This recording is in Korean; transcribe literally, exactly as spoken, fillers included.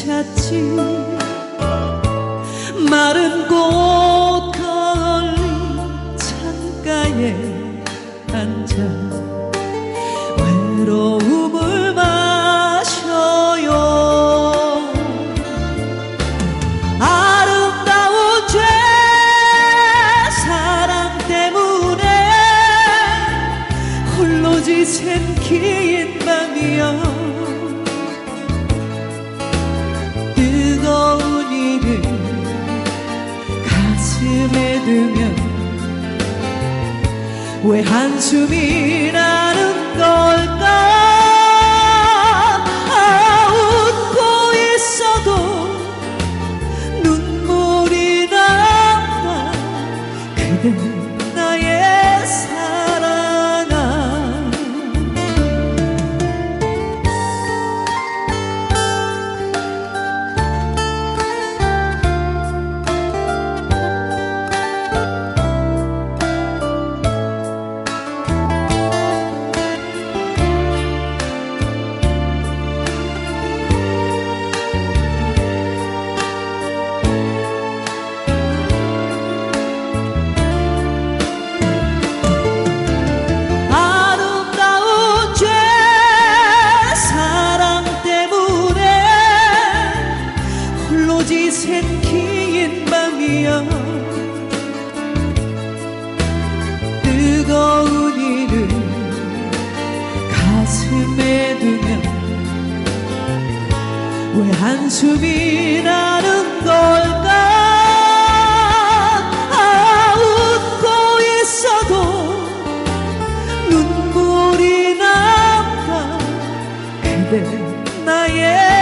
찾지. 마른 꽃 걸린 창가에 앉아 외로움을 마셔요. 아름다운 죄 사랑 때문에 홀로 지샌 긴 밤이여. 뜨거운 이를 가슴에 두면 왜 한숨이 나는 걸까? 아, 웃고 있어도 눈물이 난다. 그대 나의 사랑아. 지샌 긴 밤이여. 뜨거운 이를 가슴에 두면 왜 한숨이 나는 걸까? 아, 웃고 있어도 눈물이 난다. 그대 나의